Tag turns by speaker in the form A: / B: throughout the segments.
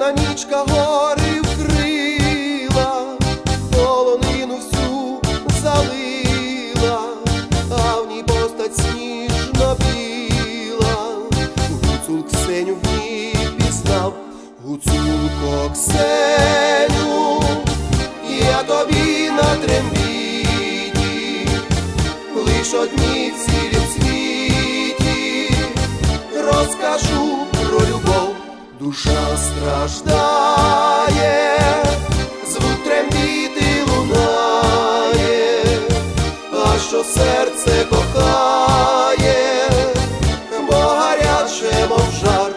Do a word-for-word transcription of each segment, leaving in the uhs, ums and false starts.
A: ясна нічка гори вкрила, полонину всю залила, а в ній постать сніжно біла. Гуцул Ксеню в ній пізнав. Гуцулко Ксеню, я тобі на трембіті лиш одні в цілім світі розкажу про любов. Душа страждає, звук трембіти лунає, а що серце кохає, бо гаряче, мов жар.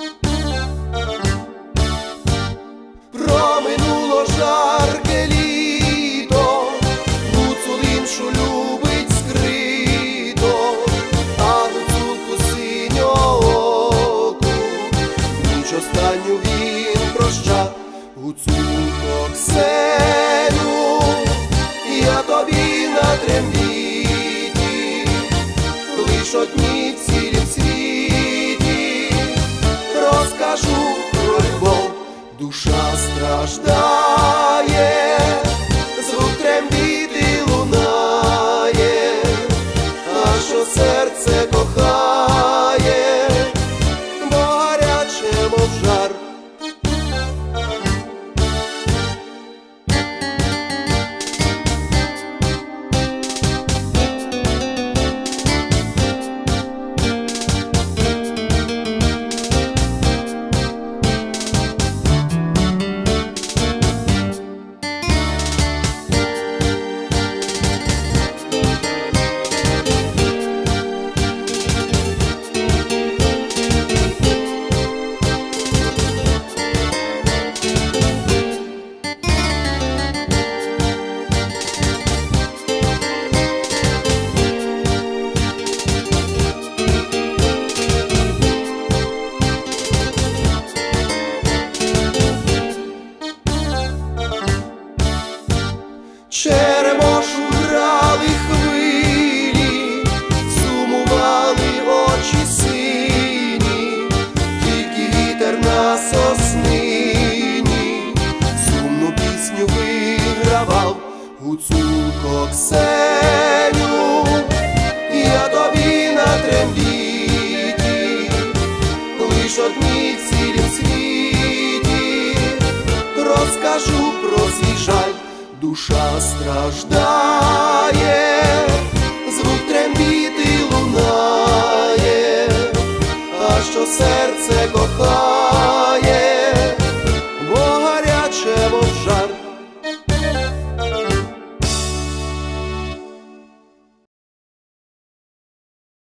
A: Проминуло жарке літо, гуцул іншу любить скрито, а гуцулку синьооку ніч останню він прощав. Гуцулко Ксеню, я тобі на трембіті лиш одні в цілім світі розкажу про любов. Душа страждає, звук трембіти лунає, а що серце кохає, бо гаряче, мов жар. Черемошу грали хвилі, сумували очі сині, тільки вітер на соснині сумну пісню вигравав. Гуцулко Ксеню, я тобі на трембіті лиш одні в цілім світі розкажу про свій жаль. Душа страждає, звук трембіти лунає, а що серце кохає,